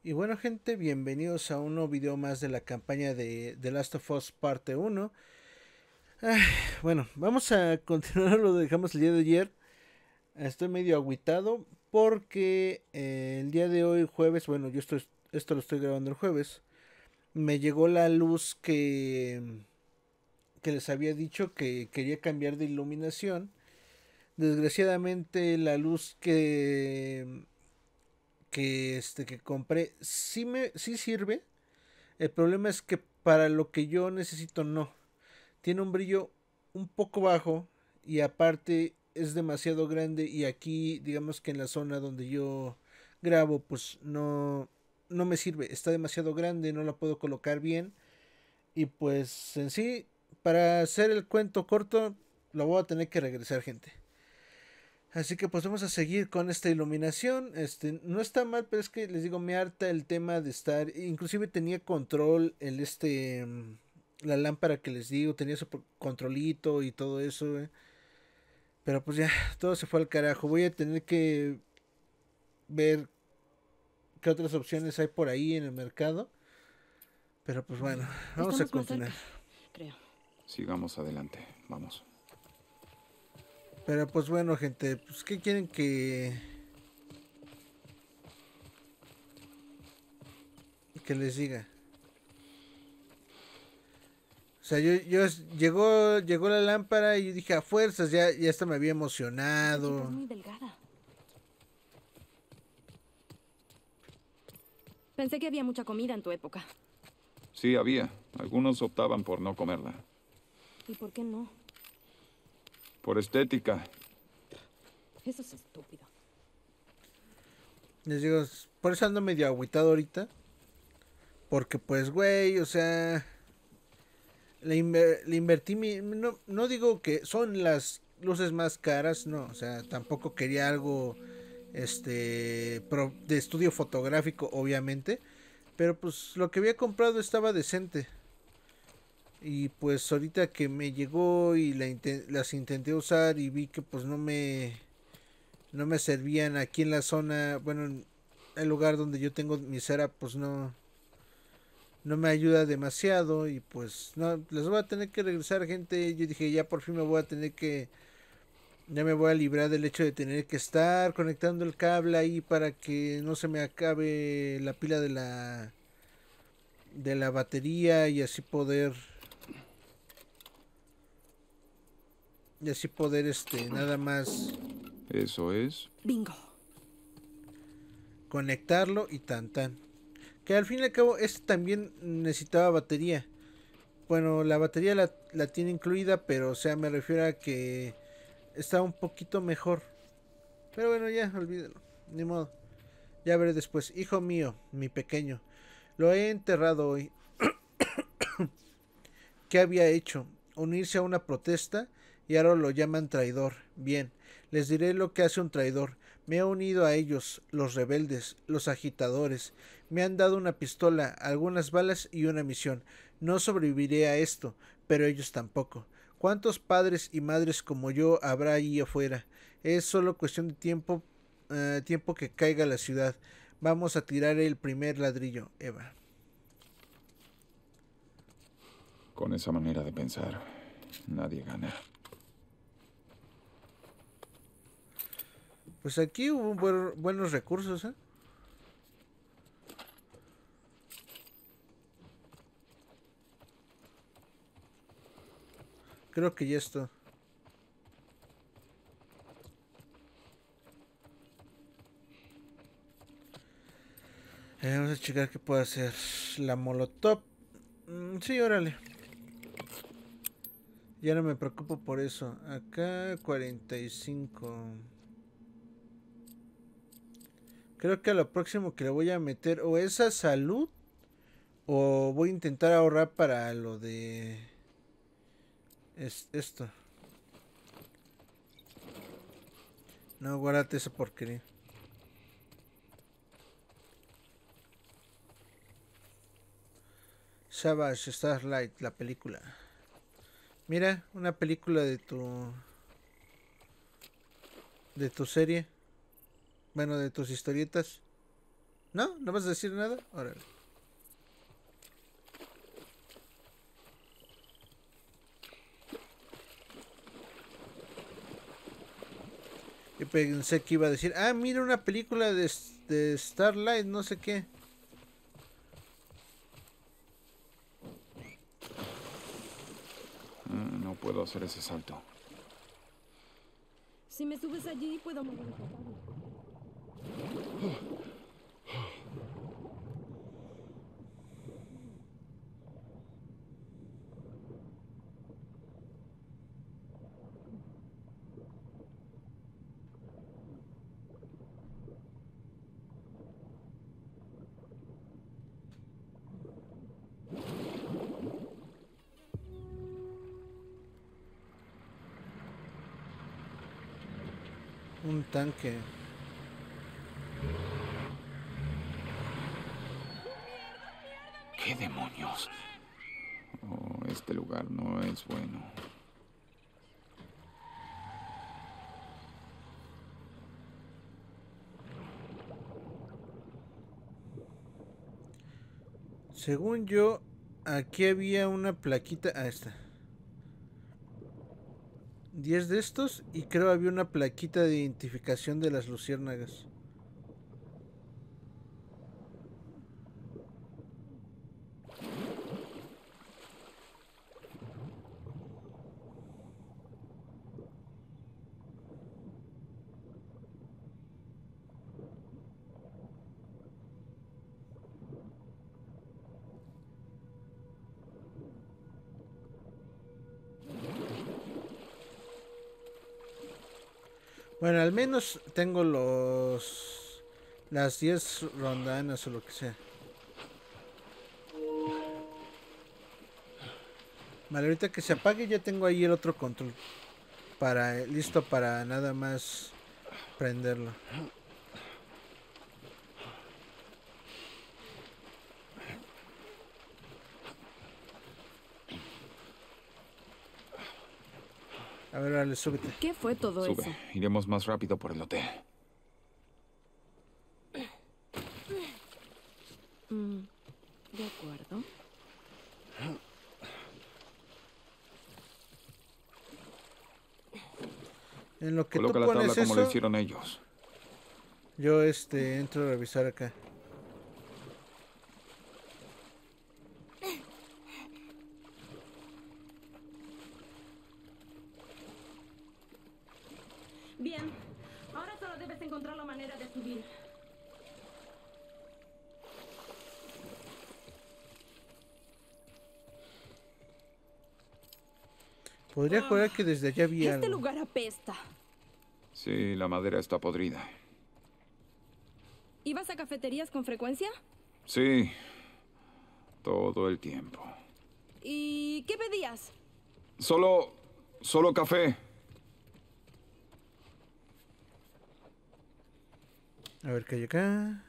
Y bueno gente, bienvenidos a un nuevo video más de la campaña de The Last of Us parte uno. Ay, bueno, vamos a continuar lo que dejamos el día de ayer. Estoy medio agüitado porque el día de hoy, jueves, bueno, esto lo estoy grabando el jueves. Me llegó la luz que les había dicho que quería cambiar de iluminación. Desgraciadamente la luz que compré sí sirve. El problema es que para lo que yo necesito no. Tiene un brillo un poco bajo y aparte es demasiado grande y aquí digamos que en la zona donde yo grabo pues no me sirve. Está demasiado grande, no la puedo colocar bien y pues en sí para hacer el cuento corto lo voy a tener que regresar gente. Así que pues vamos a seguir con esta iluminación. No está mal, pero es que les digo, me harta el tema de estar. Inclusive tenía control la lámpara que les digo, tenía su controlito y todo eso. Pero pues ya, todo se fue al carajo. Voy a tener que ver qué otras opciones hay por ahí en el mercado. Pero pues bueno, vamos a Estamos más continuar. cerca, creo. Sigamos adelante, vamos. Pero pues bueno, gente, pues ¿qué quieren que les diga? O sea, llegó la lámpara y yo dije a fuerzas, ya hasta me había Esa chica es emocionado. muy delgada. Pensé que había mucha comida en tu época. Sí, había. Algunos optaban por no comerla. ¿Y por qué no? Por estética. Eso es estúpido. Les digo, por eso ando medio agüitado ahorita. Porque pues, güey, o sea, le invertí no digo que son las luces más caras, no, o sea, tampoco quería algo, de estudio fotográfico, obviamente. Pero pues lo que había comprado estaba decente. Y pues ahorita que me llegó y las intenté usar y vi que pues no me servían aquí en la zona, bueno, en el lugar donde yo tengo mi cera pues no me ayuda demasiado y pues no, les voy a tener que regresar gente. Yo dije ya por fin me voy a tener que, ya me voy a librar del hecho de tener que estar conectando el cable ahí para que no se me acabe la pila de la batería y así poder nada más Eso es. Bingo. conectarlo y tan tan. Que al fin y al cabo este también necesitaba batería. Bueno, la batería la tiene incluida, pero o sea, me refiero a que está un poquito mejor. Pero bueno, ya, olvídalo. Ni modo. Ya veré después. Hijo mío, mi pequeño. Lo he enterrado hoy. ¿Qué había hecho? Unirse a una protesta y ahora lo llaman traidor. Bien, les diré lo que hace un traidor. Me he unido a ellos, los rebeldes, los agitadores. Me han dado una pistola, algunas balas y una misión. No sobreviviré a esto, pero ellos tampoco. ¿Cuántos padres y madres como yo habrá ahí afuera? Es solo cuestión de tiempo que caiga la ciudad. Vamos a tirar el primer ladrillo, Eva. Con esa manera de pensar, nadie gana. Pues aquí hubo buenos recursos, ¿eh? Creo que ya esto. Vamos a checar qué puede hacer. La molotov. Sí, órale. Ya no me preocupo por eso. Acá 45. Creo que a lo próximo que le voy a meter o es a salud o voy a intentar ahorrar para lo de esto. No, guárdate esa porquería. Savage Starlight, la película. Mira, una película de tu serie. Bueno, de tus historietas. ¿No? ¿No vas a decir nada? Órale. Yo pensé que iba a decir, ah, mira una película de Starlight, no sé qué. No puedo hacer ese salto. Si me subes allí, puedo mover el cable. Un tanque. ¿Qué demonios? Oh, este lugar no es bueno. Según yo, aquí había una plaquita. Ah, está. 10 de estos y creo había una plaquita de identificación de las luciérnagas. Bueno, al menos tengo las 10 rondanas o lo que sea. Vale, ahorita que se apague ya tengo ahí el otro control. Listo para nada más prenderlo. A ver, dale, súbete. ¿Qué fue todo Sube. eso? Iremos más rápido por el hotel. De acuerdo. En lo que Coloca tú la tabla pones como lo eso, hicieron ellos. yo entro a revisar acá. Bien. Ahora solo debes encontrar la manera de subir. Podría jurar que desde allá había Este algo. lugar apesta. Sí, la madera está podrida. ¿Ibas a cafeterías con frecuencia? Sí, todo el tiempo. ¿Y qué pedías? Solo café. A ver qué hay acá.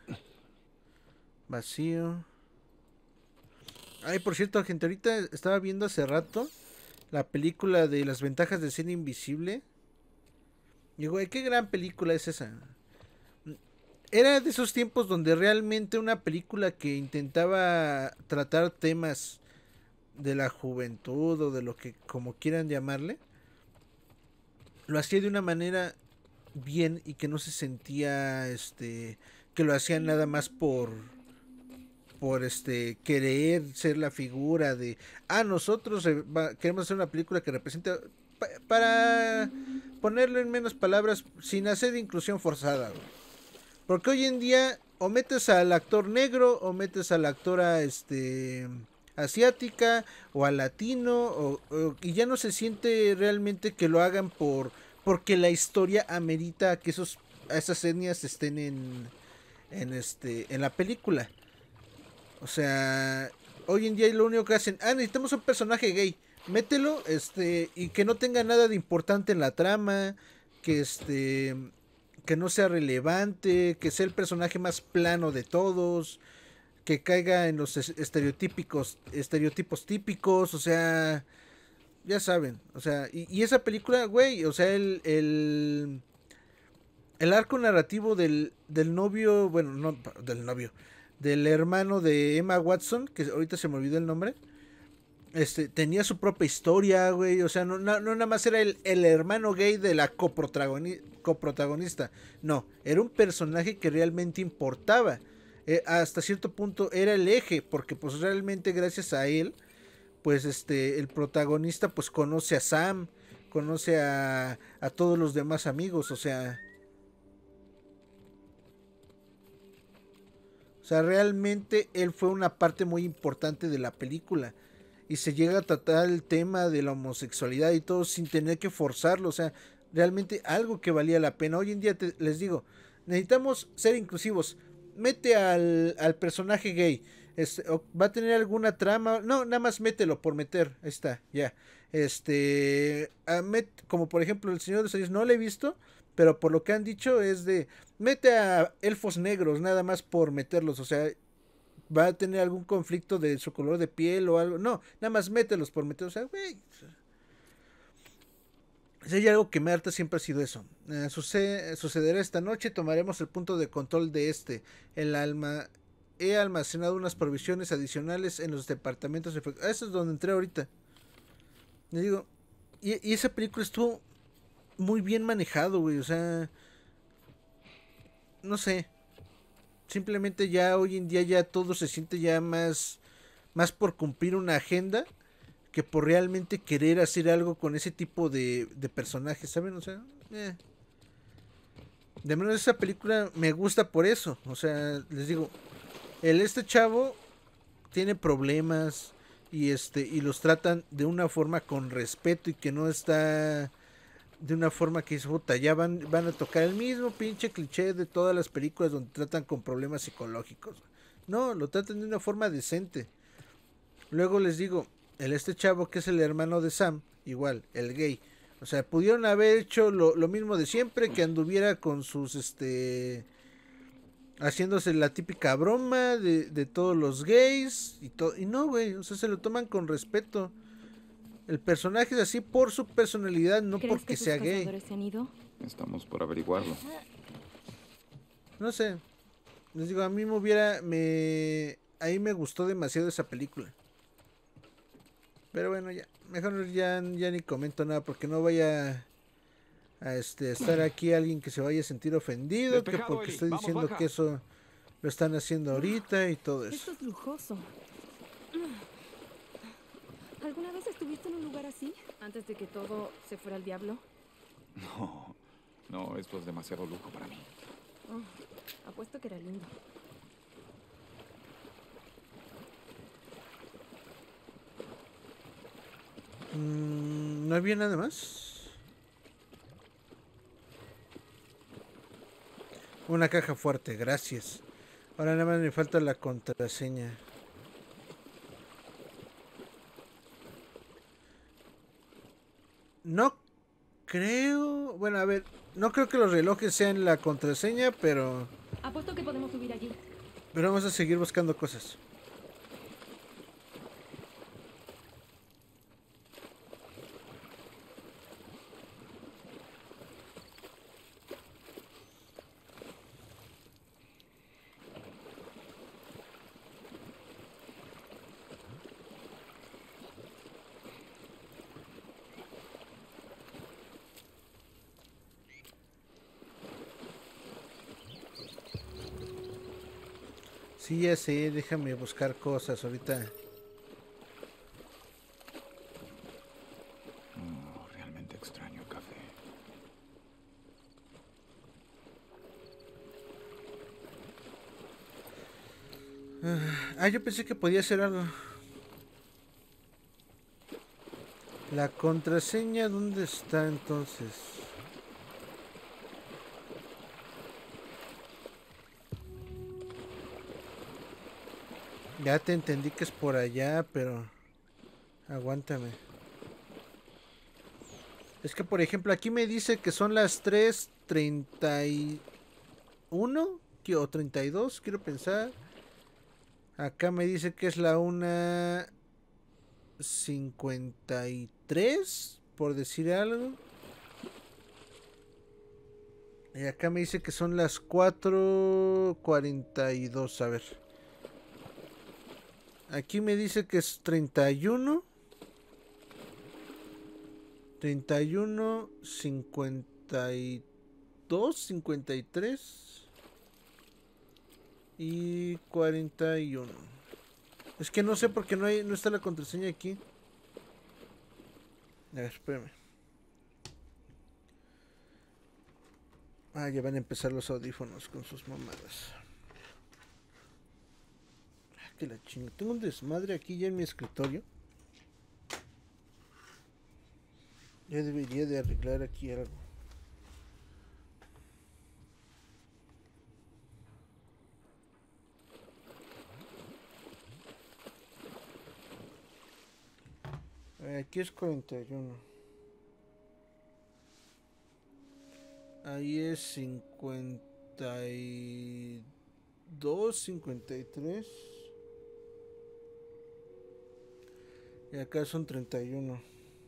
Vacío. Ay, por cierto, gente, ahorita estaba viendo hace rato la película de las ventajas de ser invisible. Y güey, qué gran película es esa. Era de esos tiempos donde realmente una película que intentaba tratar temas de la juventud o de lo que como quieran llamarle, lo hacía de una manera bien y que no se sentía que lo hacían nada más por querer ser la figura de nosotros queremos hacer una película que represente para ponerlo en menos palabras sin hacer inclusión forzada, güey. Porque hoy en día o metes al actor negro o metes a la actora asiática o al latino y ya no se siente realmente que lo hagan porque la historia amerita que esas etnias estén en la película. O sea, hoy en día lo único que hacen, necesitamos un personaje gay, mételo, y que no tenga nada de importante en la trama, que no sea relevante, que sea el personaje más plano de todos, que caiga en los estereotipos típicos, o sea, ya saben, o sea, y esa película, güey, o sea, el arco narrativo del novio, bueno, no, del novio, del hermano de Emma Watson, que ahorita se me olvidó el nombre, tenía su propia historia, güey, o sea, no nada más era el hermano gay de la coprotagonista, no, era un personaje que realmente importaba, hasta cierto punto era el eje, porque pues realmente gracias a él, pues el protagonista pues conoce a Sam, conoce a todos los demás amigos, o sea, realmente él fue una parte muy importante de la película. Y se llega a tratar el tema de la homosexualidad y todo sin tener que forzarlo. O sea, realmente algo que valía la pena. Hoy en día les digo, necesitamos ser inclusivos. Mete al personaje gay. Va a tener alguna trama. No, nada más mételo por meter. Ahí está, ya. Como por ejemplo el Señor de los Anillos, no lo he visto. Pero por lo que han dicho es de mete a elfos negros nada más por meterlos, o sea, va a tener algún conflicto de su color de piel o algo, no, nada más mételos por meterlos, o sea, güey. Si hay algo que me harta siempre ha sido eso. Sucederá esta noche, tomaremos el punto de control de el alma. He almacenado unas provisiones adicionales en los departamentos de... Eso es donde entré ahorita. Les digo, y esa película estuvo muy bien manejado, güey, o sea, no sé, simplemente ya hoy en día ya todo se siente ya más por cumplir una agenda que por realmente querer hacer algo con ese tipo de personajes, ¿saben? O sea, de menos esa película me gusta por eso, o sea, les digo, este chavo tiene problemas y los tratan de una forma con respeto y que no está de una forma que dice, puta, ya van a tocar el mismo pinche cliché de todas las películas donde tratan con problemas psicológicos. No, lo tratan de una forma decente. Luego les digo, este chavo que es el hermano de Sam, igual, el gay. O sea, pudieron haber hecho lo mismo de siempre, que anduviera con sus, haciéndose la típica broma de todos los gays y no, güey, o sea, se lo toman con respeto. El personaje es así por su personalidad, no porque sea gay. ¿Se han ido? Estamos por averiguarlo. No sé. Les digo, a mí ahí me gustó demasiado esa película. Pero bueno, ya. Mejor ya ni comento nada porque no vaya a estar aquí alguien que se vaya a sentir ofendido. Despejado, que porque Eli. estoy Vamos, diciendo baja. que eso lo están haciendo ahorita y todo eso. Esto es lujoso. ¿Alguna vez estuviste en un lugar así? Antes de que todo se fuera al diablo. No, esto es demasiado lujo para mí. Oh, apuesto que era lindo. ¿No había nada más? Una caja fuerte, gracias. Ahora nada más me falta la contraseña. No creo... Bueno, a ver, no creo que los relojes sean la contraseña, pero... Apuesto que podemos subir allí. Pero vamos a seguir buscando cosas. Sí, ya sé, déjame buscar cosas ahorita. Realmente extraño el café. Yo pensé que podía hacer algo. La contraseña, ¿dónde está entonces? Ya te entendí que es por allá, pero... Aguántame. Es que, por ejemplo, aquí me dice que son las 3:31 o 32, quiero pensar. Acá me dice que es la 1:53, por decir algo. Y acá me dice que son las 4:42. A ver. Aquí me dice que es 31. 31, 52, 53 y 41. Es que no sé por qué no está la contraseña aquí. A ver, espérame. Ah, ya van a empezar los audífonos con sus mamadas. Ah, que la chinga. Tengo un desmadre aquí ya en mi escritorio. Ya debería de arreglar aquí algo. Aquí es 41. Ahí es 52, 53. Y acá son 31.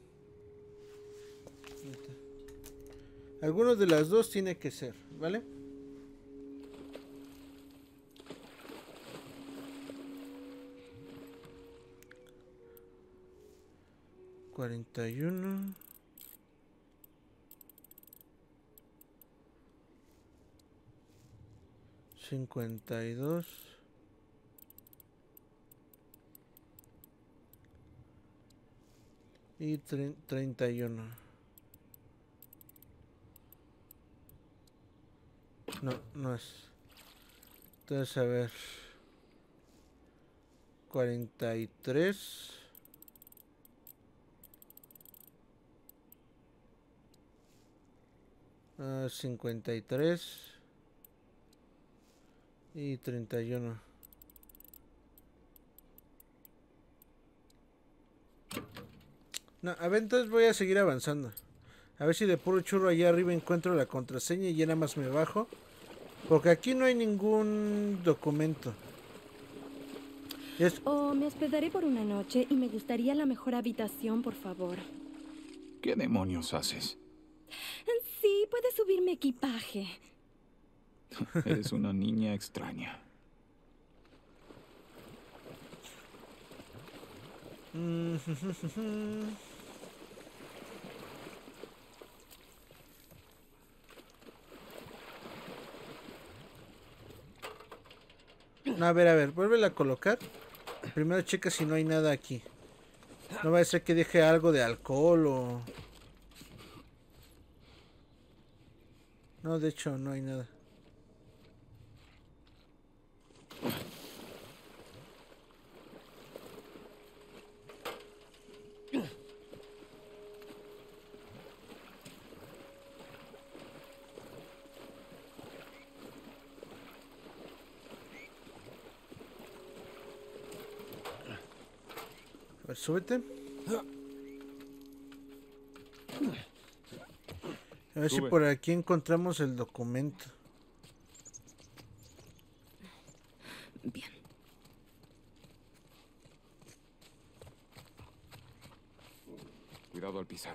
Alguno de las dos tiene que ser, ¿vale? Cuarenta y uno. 52. Y 31. No, no es. Entonces, a ver. 43. Ah, 53. Y 31. No, a ver, entonces voy a seguir avanzando. A ver si de puro churro allá arriba encuentro la contraseña y ya nada más me bajo. Porque aquí no hay ningún documento. Me hospedaré por una noche y me gustaría la mejor habitación, por favor. ¿Qué demonios haces? Sí, puedes subir mi equipaje. Eres una niña extraña. No, a ver, vuélvela a colocar. Primero checa si no hay nada aquí. No va a ser que deje algo de alcohol o... No, de hecho no hay nada. A ver, súbete. A ver si por aquí encontramos el documento. Bien. Cuidado al pisar.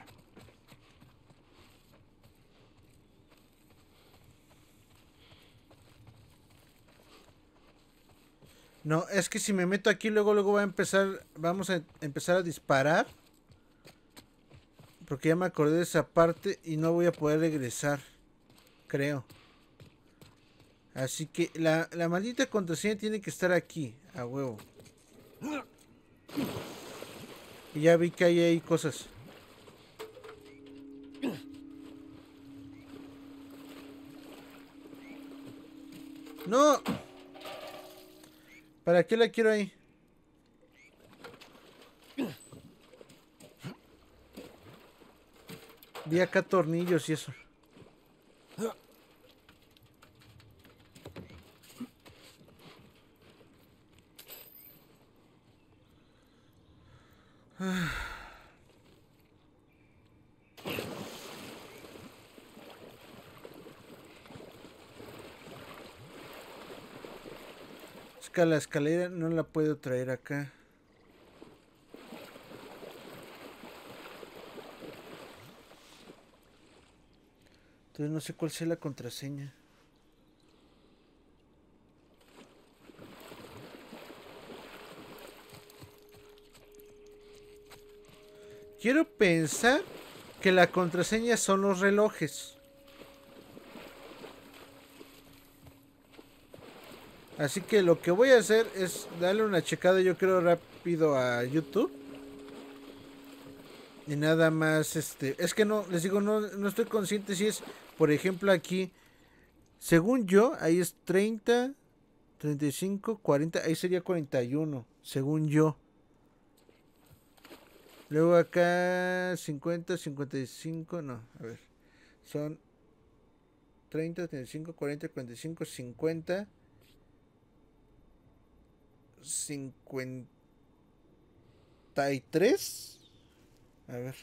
No, es que si me meto aquí luego va a empezar, vamos a empezar a disparar. Porque ya me acordé de esa parte y no voy a poder regresar, creo. Así que la maldita contraseña tiene que estar aquí, a huevo. Y ya vi que hay ahí cosas. ¡No! ¿Para qué la quiero ahí? Vi acá tornillos y eso. Es que la escalera no la puedo traer acá. Entonces no sé cuál sea la contraseña. Quiero pensar que la contraseña son los relojes. Así que lo que voy a hacer es darle una checada, yo creo, rápido a YouTube. Y nada más, es que no, les digo, no estoy consciente si es, por ejemplo, aquí, según yo, ahí es 30, 35, 40, ahí sería 41, según yo. Luego acá 50, 55, no, a ver, son 30, 35, 40, 45, 50, 53, a ver,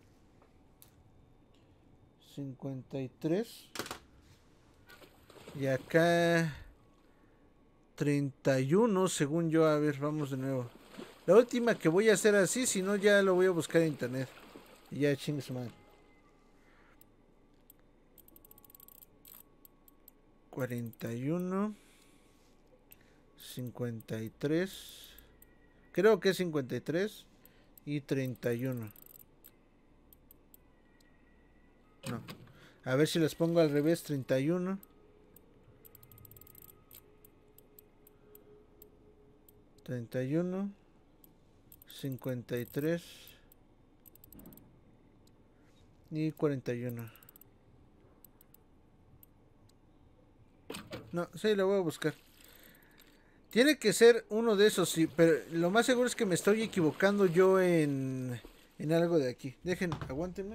53, y acá 31, según yo. A ver, vamos de nuevo. La última que voy a hacer así, si no ya lo voy a buscar en internet. Y ya chingues man. 41, 53, creo que es 53 y 31. No. A ver si las pongo al revés. 31, 31, 53 y 41. No, sí, lo voy a buscar. Tiene que ser uno de esos, sí, pero lo más seguro es que me estoy equivocando yo en algo de aquí. Dejen, aguántenme.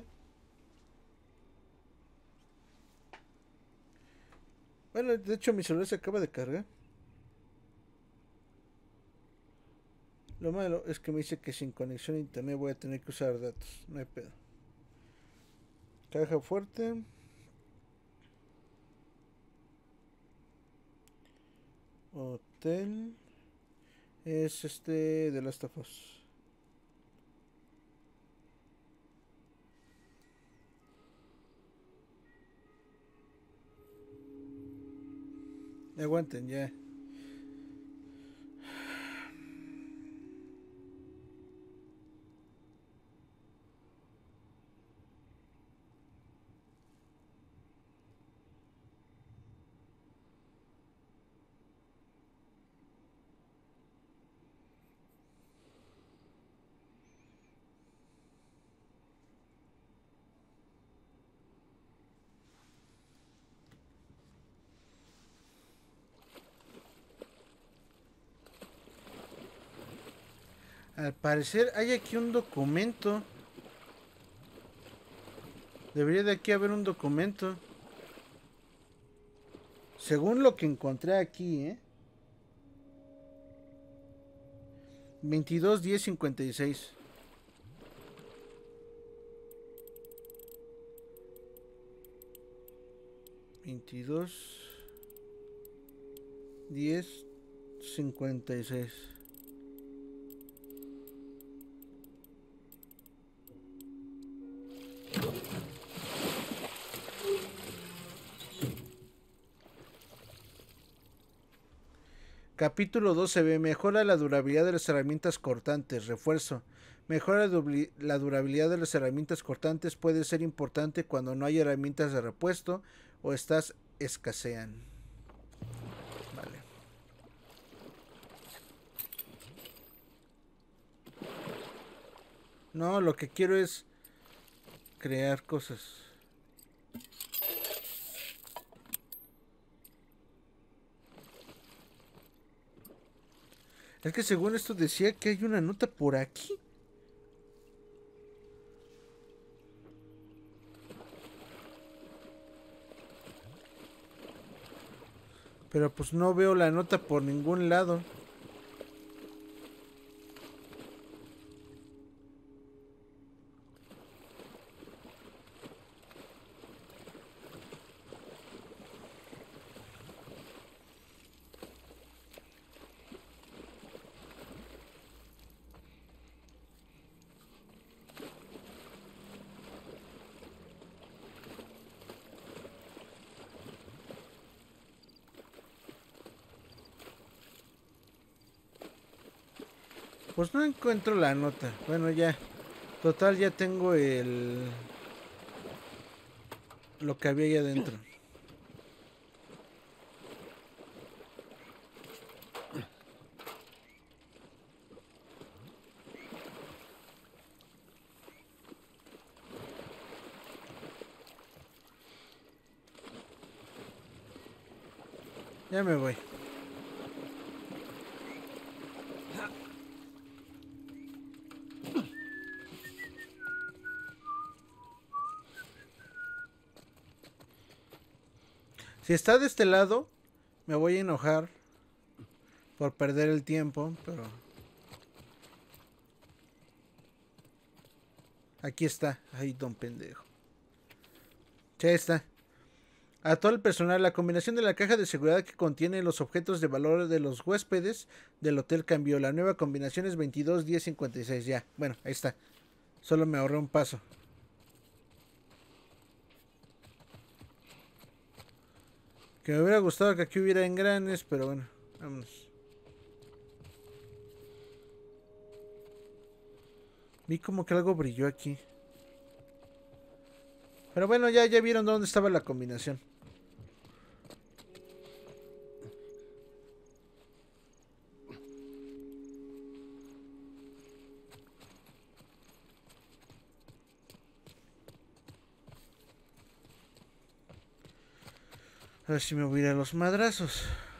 Bueno, de hecho mi celular se acaba de cargar. Lo malo es que me dice que sin conexión a internet voy a tener que usar datos. No hay pedo. Caja fuerte. Hotel. Es de Last of Us. Aguanten ya. Al parecer hay aquí un documento. Debería de aquí haber un documento. Según lo que encontré aquí, 22 10 56. 22 10 56. Capítulo 12b. Mejora la durabilidad de las herramientas cortantes. Refuerzo. Mejora la durabilidad de las herramientas cortantes. Puede ser importante cuando no hay herramientas de repuesto o estas escasean. Vale. No, lo que quiero es crear cosas. Es que según esto decía que hay una nota por aquí. Pero pues no veo la nota por ningún lado. Pues no encuentro la nota. Bueno, ya. Total, ya tengo lo que había ahí adentro. Ya me voy. Si está de este lado, me voy a enojar por perder el tiempo, pero aquí está. Ay, don pendejo. Ya está. A todo el personal, la combinación de la caja de seguridad que contiene los objetos de valor de los huéspedes del hotel cambió. La nueva combinación es 22 10 56. Ya, bueno, ahí está. Solo me ahorré un paso. Que me hubiera gustado que aquí hubiera engranes, pero bueno, vámonos. Vi como que algo brilló aquí. Pero bueno, ya vieron dónde estaba la combinación. A ver si me voy a ir a los madrazos.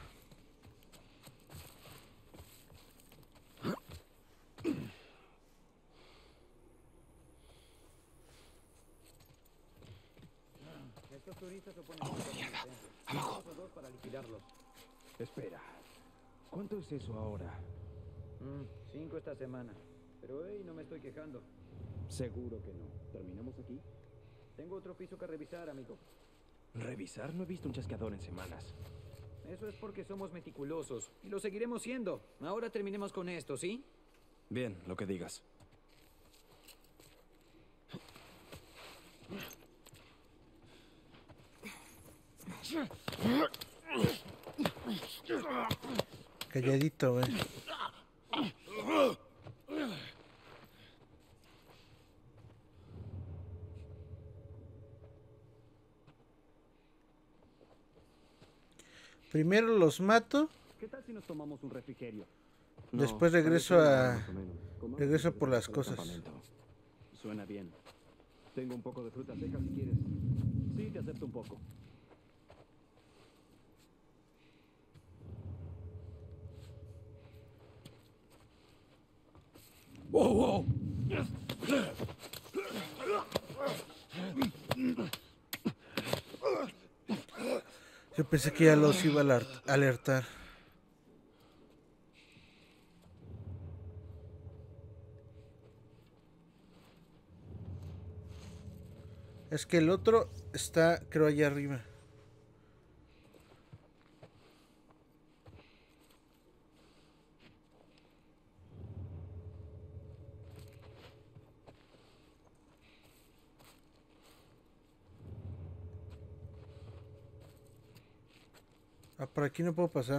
Estos turistas se oponen ¡Oh, mierda! ¡Abajo! para liquidarlos. Espera. ¿Cuánto es eso ahora? 5 esta semana. Pero hey, no me estoy quejando. Seguro que no. ¿Terminamos aquí? Tengo otro piso que revisar, amigo. ¿Revisar? No he visto un chasqueador en semanas. Eso es porque somos meticulosos. Y lo seguiremos siendo. Ahora terminemos con esto, ¿sí? Bien, lo que digas. Calladito, güey. Primero los mato. ¿Qué tal si nos tomamos un refrigerio? Después regreso regreso por las cosas. Suena bien. Tengo un poco de fruta seca si quieres. Sí, te acepto un poco. ¡Wow, wow! Yo pensé que ya los iba a alertar. Es que el otro está, creo, allá arriba. Ah, por aquí no puedo pasar.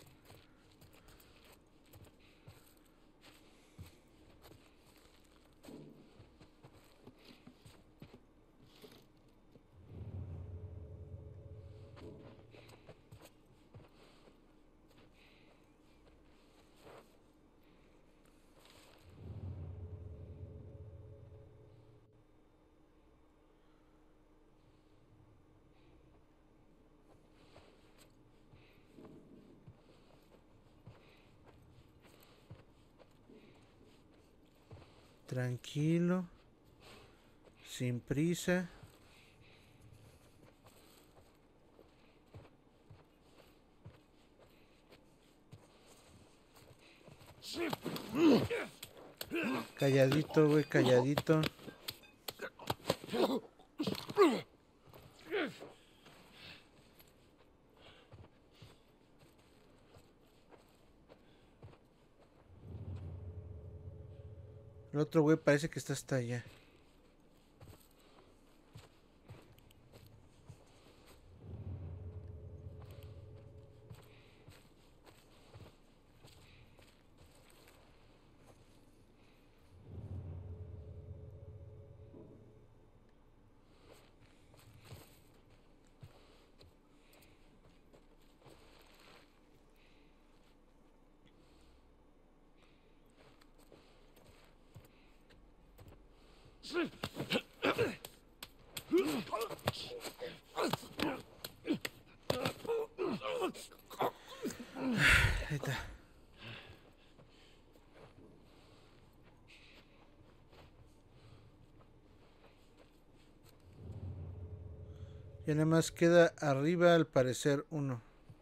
Tranquilo. Sin prisa. Calladito, güey, calladito. El otro güey parece que está hasta allá. Ahí está. Ya nada más queda arriba al parecer uno.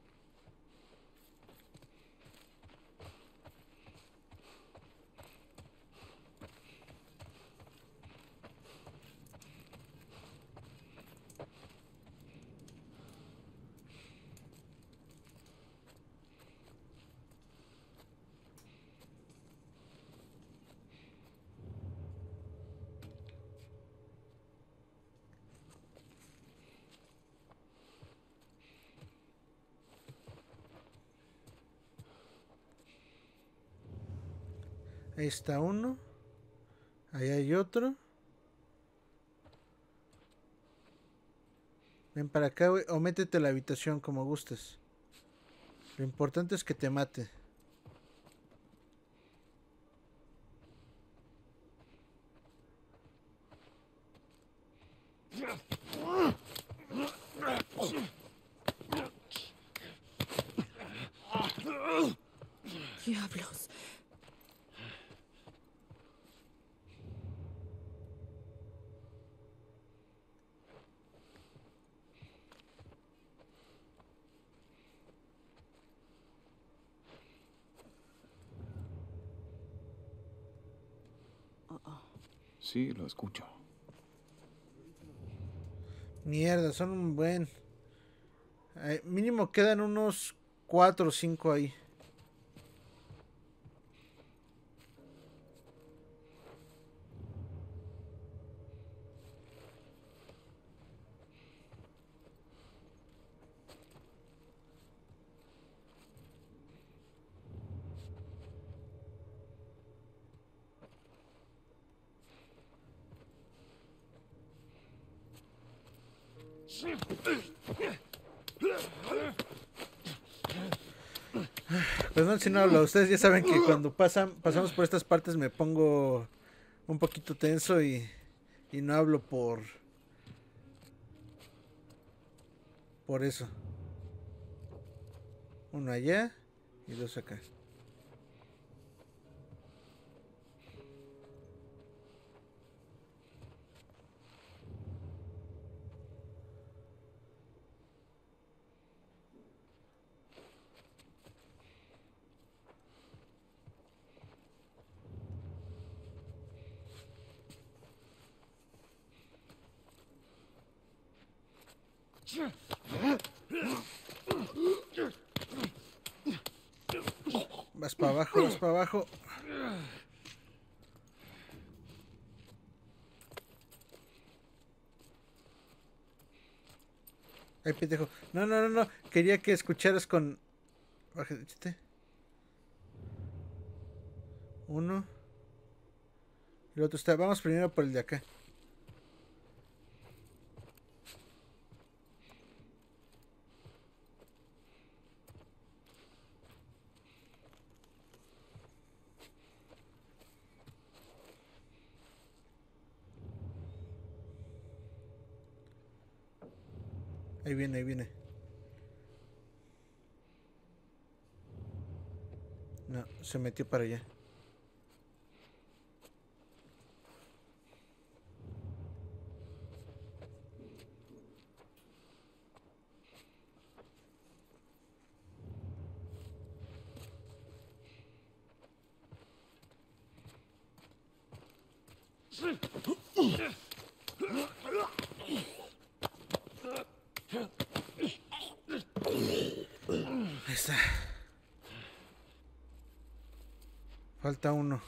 Ahí está uno. Ahí hay otro. Ven para acá, güey, o métete a la habitación como gustes. Lo importante es que te mate. Diablos. Sí, lo escucho. Mierda, son un buen. Mínimo quedan unos 4 o 5 ahí. Perdón si no hablo. Ustedes ya saben que cuando pasamos por estas partes me pongo un poquito tenso y no hablo por eso. Uno allá y dos acá. Vas para abajo, vas para abajo. Ay, pendejo. No, no, no, no. Quería que escucharas con... Bájate. Uno. El otro está... Vamos primero por el de acá. Ahí viene, ahí viene. No, se metió para allá. Ahí está. Falta uno.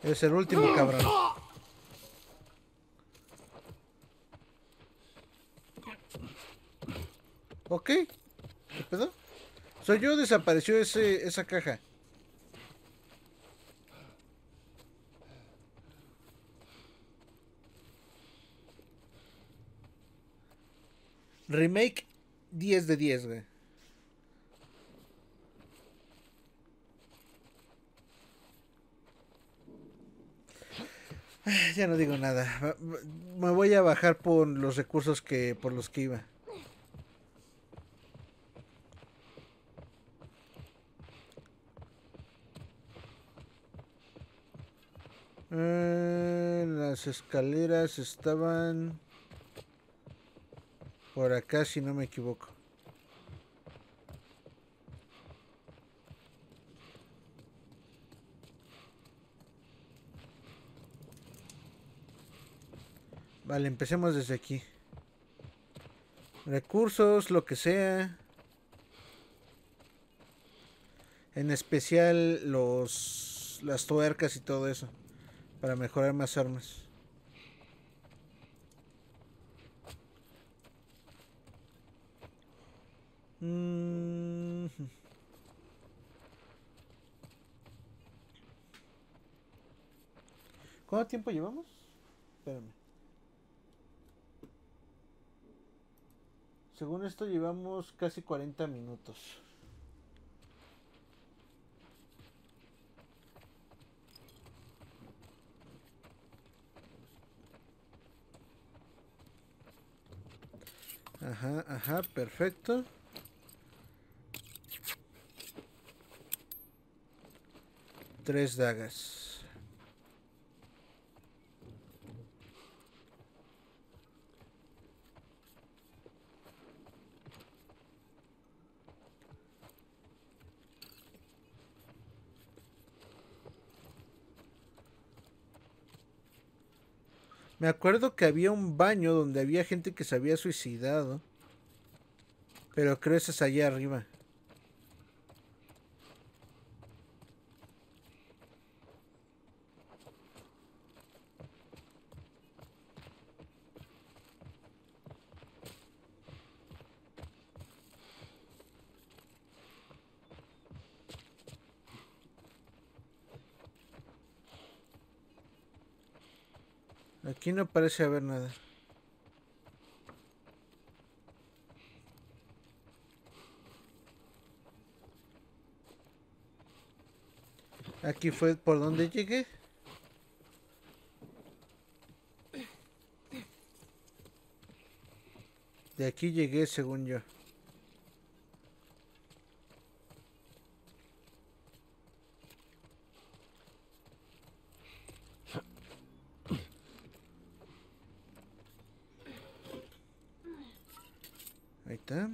Es el último, cabrón. Ok. ¿Qué pedo? Soy yo, desapareció esa caja. Remake 10 de 10, güey. Ya no digo nada. Me voy a bajar por los recursos por los que iba. Las escaleras estaban por acá, si no me equivoco. Vale, empecemos desde aquí. Recursos, lo que sea. En especial las tuercas y todo eso. Para mejorar más armas. ¿Cuánto tiempo llevamos? Espérame. Según esto llevamos casi 40 minutos. Ajá, ajá, perfecto. Tres dagas. Me acuerdo que había un baño donde había gente que se había suicidado. Pero creo que ese es allá arriba. Aquí no parece haber nada. Aquí fue por donde llegué. De aquí llegué según yo. Ahí está.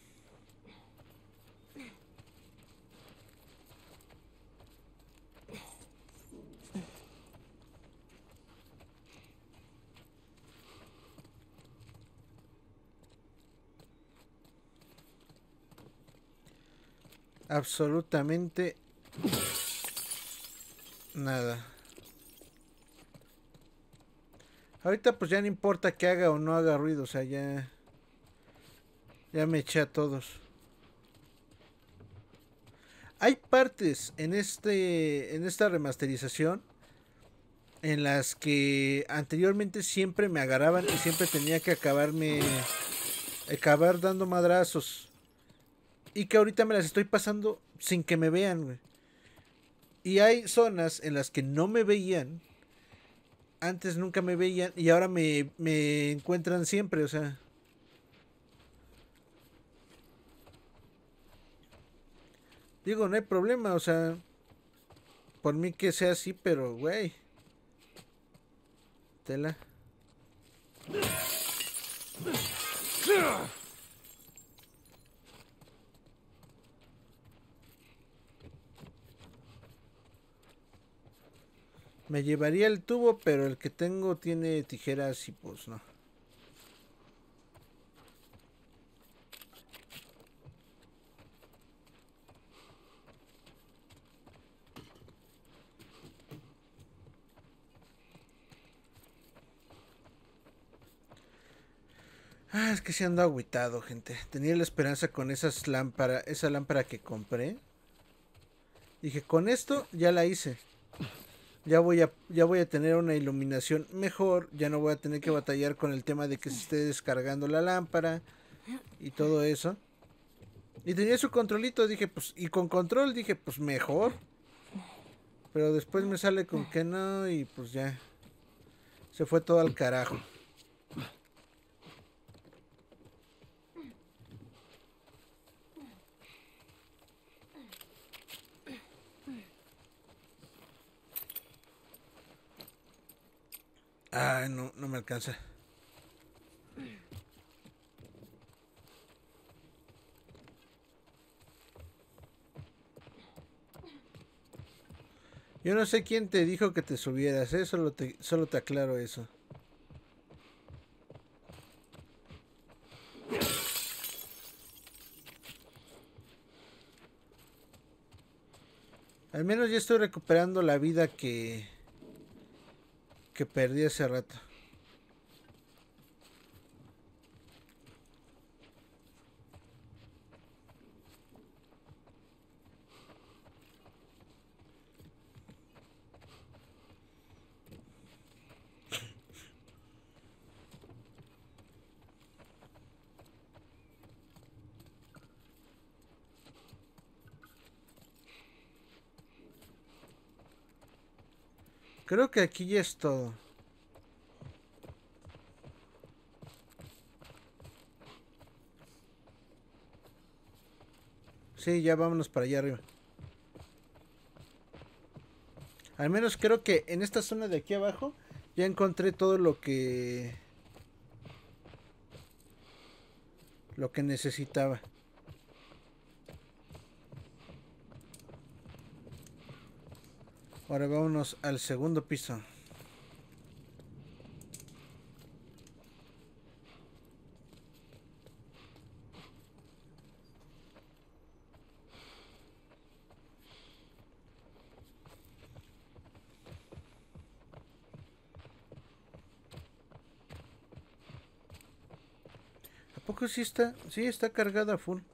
Absolutamente nada. Ahorita pues ya no importa que haga o no haga ruido, o sea, ya me eché a todos. Hay partes en esta remasterización en las que anteriormente siempre me agarraban y siempre tenía que acabar dando madrazos. Y que ahorita me las estoy pasando sin que me vean, güey. Y hay zonas en las que no me veían. Antes nunca me veían y ahora me encuentran siempre, o sea. Digo, no hay problema, o sea. Por mí que sea así, pero, güey. Tela. Me llevaría el tubo, pero el que tengo tiene tijeras y pues no. Ah, es que sí ando agüitado, gente. Tenía la esperanza con esa lámpara que compré. Dije, con esto ya la hice. Ya voy a tener una iluminación mejor. Ya no voy a tener que batallar con el tema de que se esté descargando la lámpara y todo eso. Y tenía su controlito, dije, pues, y con control dije, pues mejor. Pero después me sale con que no y pues ya. Se fue todo al carajo. Ay, no, no me alcanza. Yo no sé quién te dijo que te subieras, ¿eh? Solo te aclaro eso. Al menos ya estoy recuperando la vida que perdí hace rato. Creo que aquí ya es todo. Sí, ya vámonos para allá arriba. Al menos creo que en esta zona de aquí abajo ya encontré todo lo que necesitaba. Ahora vámonos al segundo piso. ¿A poco sí está? Sí, está cargada a full.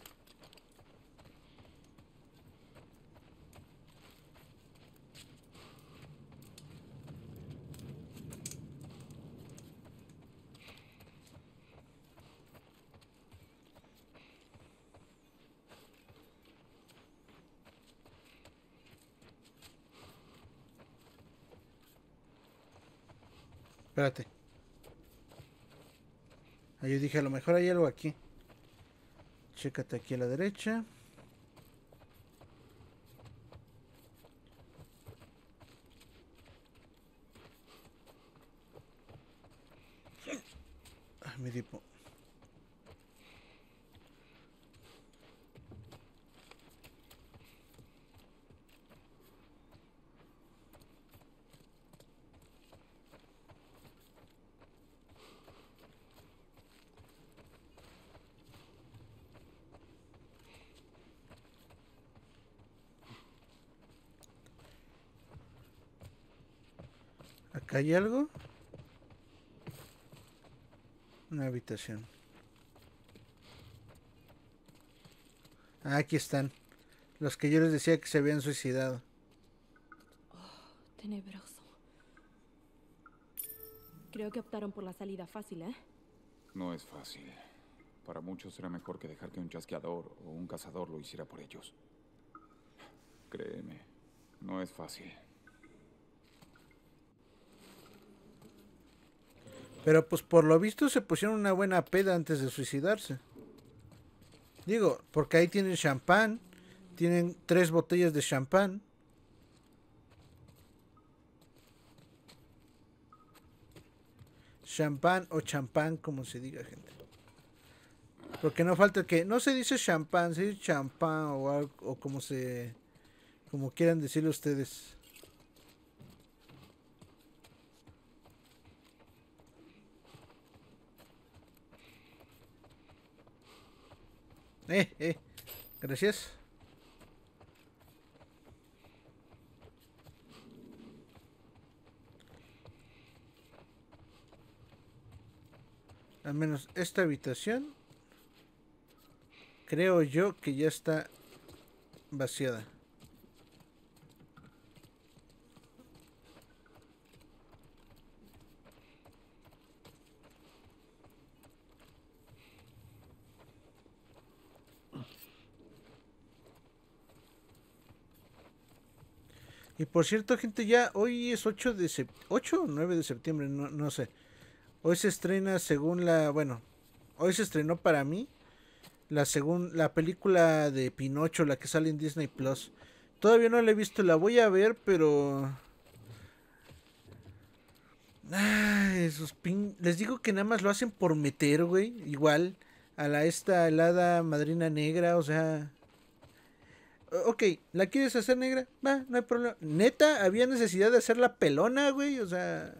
Espérate. Ah, yo dije, a lo mejor hay algo aquí. Chécate aquí a la derecha. Ah, mi tipo. ¿Acá hay algo? Una habitación. Ah, aquí están. Los que yo les decía que se habían suicidado. Tenebroso. Creo que optaron por la salida fácil, ¿eh? No es fácil. Para muchos será mejor que dejar que un chasqueador o un cazador lo hiciera por ellos. Créeme, no es fácil. Pero pues por lo visto se pusieron una buena peda antes de suicidarse. Digo, porque ahí tienen champán. Tienen 3 botellas de champán. Champán o champán, como se diga, gente. Porque no falta que... No se dice champán, se dice champán o algo, o como quieran decirlo ustedes. Gracias. Al menos esta habitación. Creo yo que ya está vaciada. Y por cierto, gente, ya hoy es 8 de 8 o 9 de septiembre, no sé. Hoy se estrena según bueno, hoy se estrenó para mí la película de Pinocho, la que sale en Disney Plus. Todavía no la he visto, la voy a ver, pero ay, les digo que nada más lo hacen por meter, güey, igual a esta helada madrina negra, o sea, ok, ¿la quieres hacer negra? Va, no hay problema. Neta, había necesidad de hacerla pelona, güey, o sea.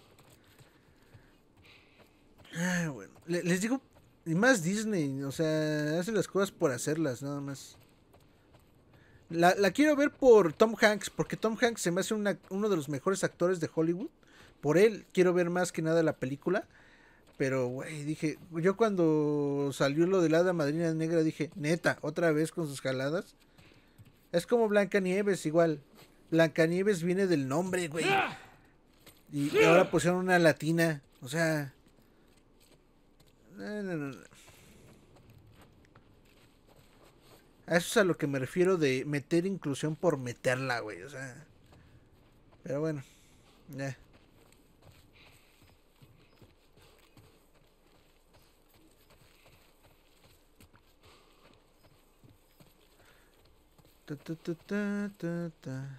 Bueno, les digo, y más Disney, o sea, hace las cosas por hacerlas, nada más. La quiero ver por Tom Hanks, porque Tom Hanks se me hace uno de los mejores actores de Hollywood. Por él quiero ver más que nada la película. Pero, güey, dije, yo cuando salió lo de la hada madrina negra, dije, neta, otra vez con sus jaladas. Es como Blancanieves, igual. Blancanieves viene del nombre, güey. Y ahora pusieron una latina. O sea. No. A eso es a lo que me refiero de meter inclusión por meterla, güey. O sea. Pero bueno. Ya. Ta.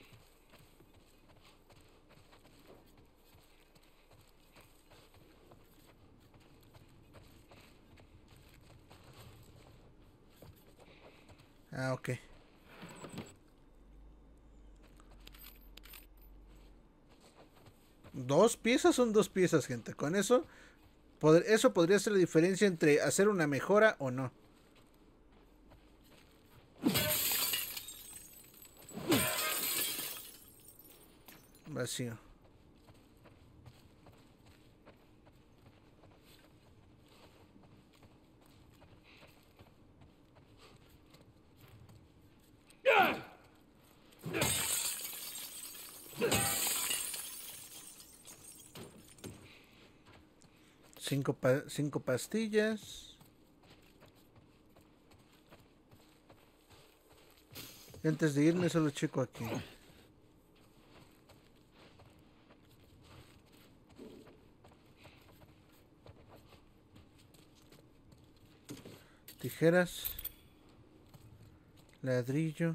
Ah, ok. Dos piezas son dos piezas, gente. Con eso, eso podría ser la diferencia entre hacer una mejora o no. Vacío. Cinco pastillas. Y antes de irme solo checo aquí. Tijeras. Ladrillo.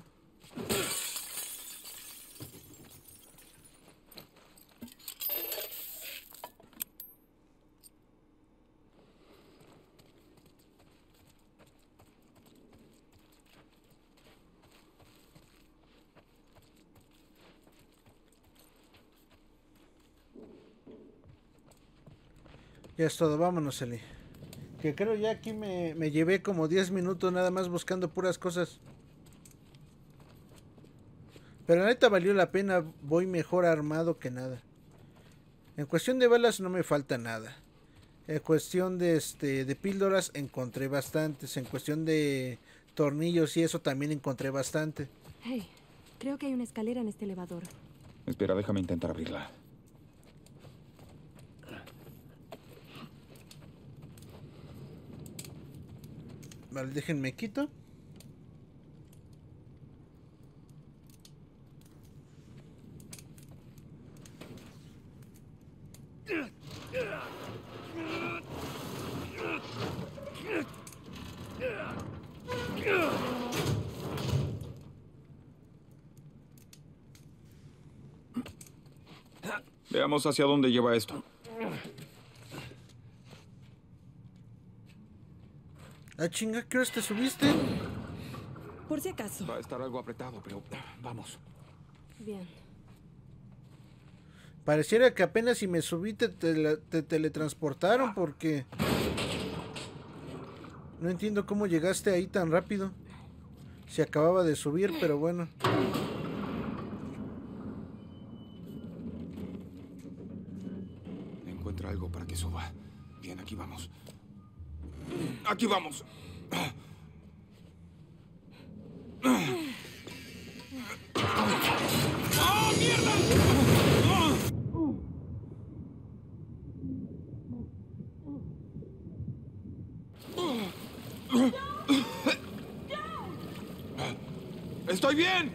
Ya es todo, vámonos, Eli. Que creo ya aquí me llevé como 10 minutos nada más buscando puras cosas. Pero la neta valió la pena, voy mejor armado que nada. En cuestión de balas no me falta nada. En cuestión de píldoras encontré bastantes. En cuestión de tornillos y eso también encontré bastante. Hey, creo que hay una escalera en este elevador. Espera, déjame intentar abrirla. Vale, déjenme quito. Veamos hacia dónde lleva esto. Ah, chinga, ¿qué horas te subiste? Por si acaso. Va a estar algo apretado, pero vamos. Bien. Pareciera que apenas si me subí te teletransportaron porque... No entiendo cómo llegaste ahí tan rápido. Se acababa de subir, pero bueno. Encuentra algo para que suba. Bien, aquí vamos. Aquí vamos. ¡Oh, mierda! ¡Estoy bien!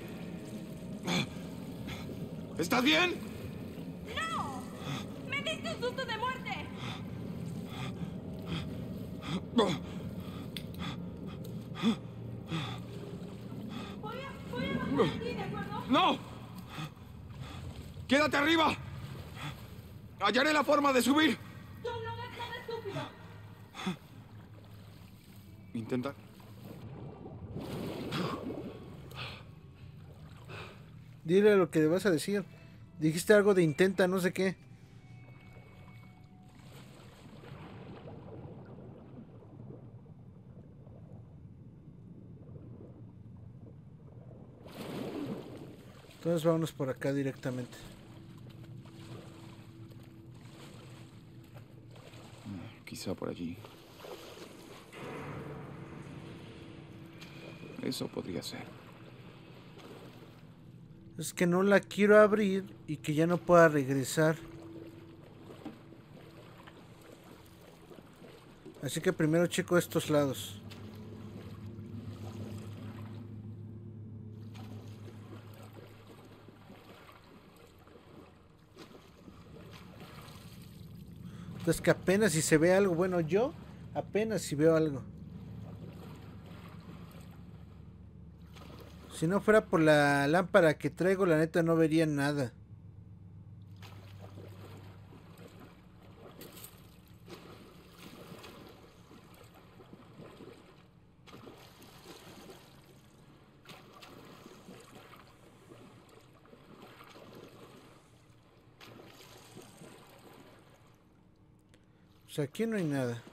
¿Estás bien? ¡No! ¡Me diste un susto de muerte! Voy a bajar de ti, ¿de acuerdo? ¡No! ¡Quédate arriba! Hallaré la forma de subir. John, no hagas nada estúpido. Intenta. Dile lo que le vas a decir. Dijiste algo de intenta, no sé qué. Entonces vámonos por acá directamente. Quizá por allí. Eso podría ser. Es que no la quiero abrir y que ya no pueda regresar. Así que primero checo estos lados. Entonces que apenas si se ve algo. Bueno, yo apenas si veo algo. Si no fuera por la lámpara que traigo, la neta no vería nada. O sea, aquí no hay nada.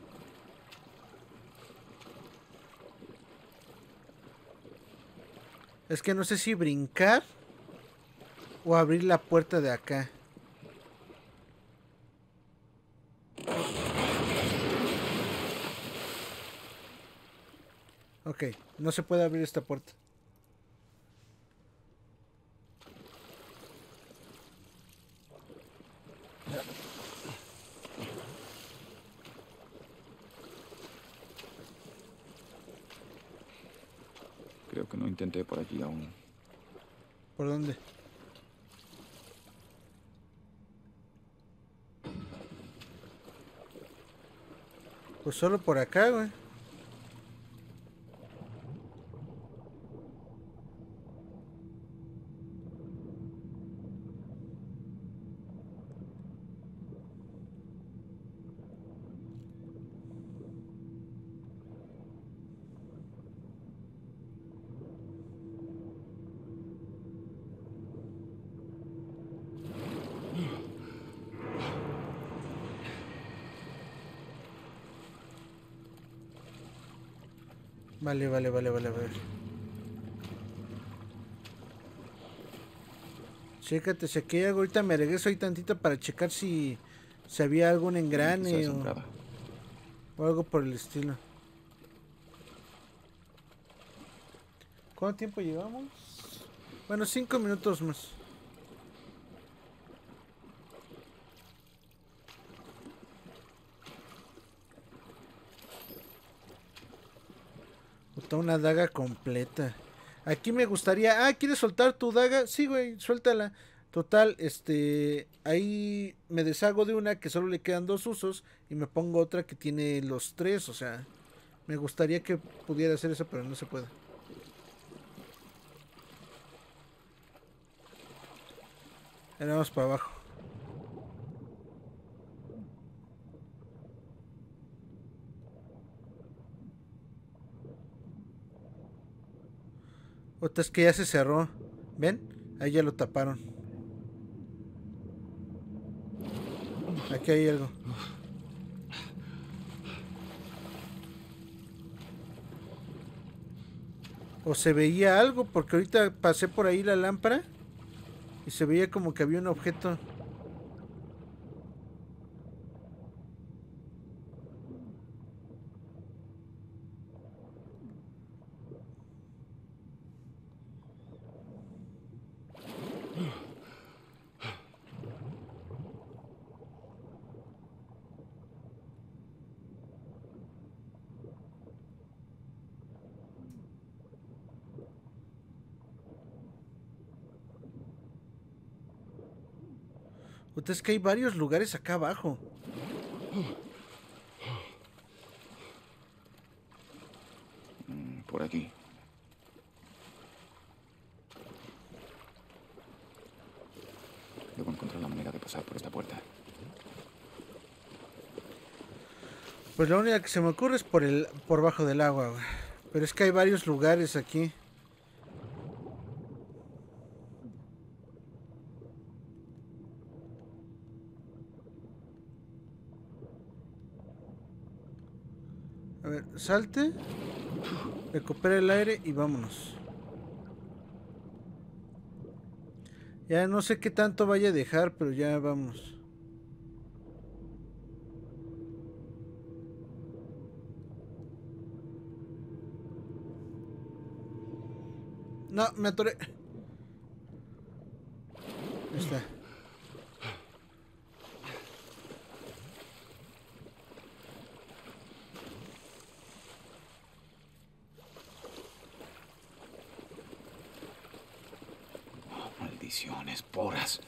Es que no sé si brincar o abrir la puerta de acá. Ok, no se puede abrir esta puerta. Creo que no intenté por allí aún. ¿Por dónde? Pues solo por acá, güey. Vale. Chécate, si aquí hay algo. Ahorita me regreso ahí tantito para checar si había algún Quizá engrane esa entrada. o algo por el estilo. ¿Cuánto tiempo llevamos? Bueno, 5 minutos más. Puta, una daga completa. Aquí me gustaría... Ah, ¿quieres soltar tu daga? Sí, güey, suéltala. Total, ahí me deshago de una que solo le quedan 2 usos y me pongo otra que tiene los 3, o sea... Me gustaría que pudiera hacer eso, pero no se puede. Ahora vamos para abajo. Otra es que ya se cerró. ¿Ven? Ahí ya lo taparon. Aquí hay algo. O se veía algo, porque ahorita pasé por ahí la lámpara y se veía como que había un objeto. Puta, es que hay varios lugares acá abajo. Por aquí. Debo encontrar la manera de pasar por esta puerta. Pues la única que se me ocurre es por bajo del agua, güey. Pero es que hay varios lugares aquí. A ver, salte. Recupera el aire y vámonos. Ya no sé qué tanto vaya a dejar, pero ya vamos. No, me atoré. Ahí está. Maldiciones, poras.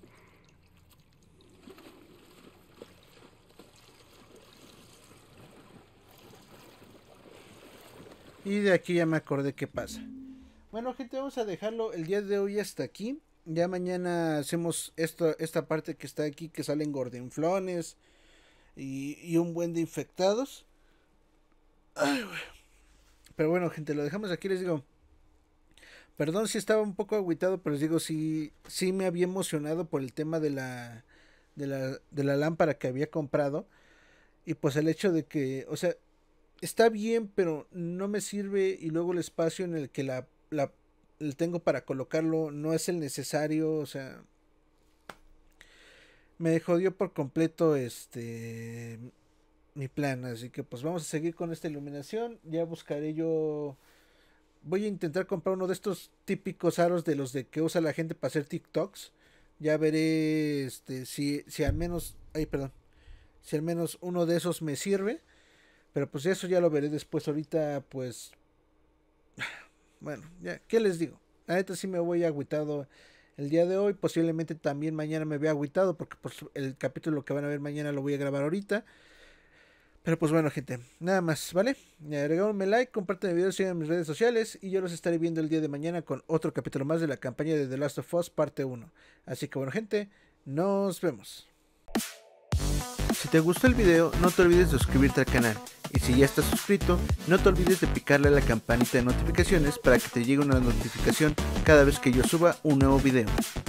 Y de aquí ya me acordé qué pasa. Bueno, gente, vamos a dejarlo el día de hoy hasta aquí. Ya mañana hacemos esta parte que está aquí, que salen gordinflones y un buen de infectados. Ay, güey. Pero bueno, gente, lo dejamos aquí, les digo. Perdón si estaba un poco agüitado, pero les digo, sí me había emocionado por el tema de la lámpara que había comprado. Y pues el hecho de que, o sea, está bien, pero no me sirve. Y luego el espacio en el que la tengo para colocarlo no es el necesario. O sea, me jodió por completo mi plan. Así que pues vamos a seguir con esta iluminación. Ya buscaré yo. Voy a intentar comprar uno de estos típicos aros de los de que usa la gente para hacer TikToks. Ya veré si al menos. Ay, perdón. Si al menos uno de esos me sirve. Pero pues eso ya lo veré después. Ahorita pues. Bueno, ya, ¿qué les digo? La neta sí me voy agüitado el día de hoy. Posiblemente también mañana me vea agüitado. Porque pues, el capítulo que van a ver mañana lo voy a grabar ahorita. Pero pues bueno, gente, nada más, ¿vale? Regálenme like, compartan el video, sigan en mis redes sociales. Y yo los estaré viendo el día de mañana con otro capítulo más de la campaña de The Last of Us parte 1. Así que bueno, gente, nos vemos. Si te gustó el video, no te olvides de suscribirte al canal. Y si ya estás suscrito, no te olvides de picarle a la campanita de notificaciones para que te llegue una notificación cada vez que yo suba un nuevo video.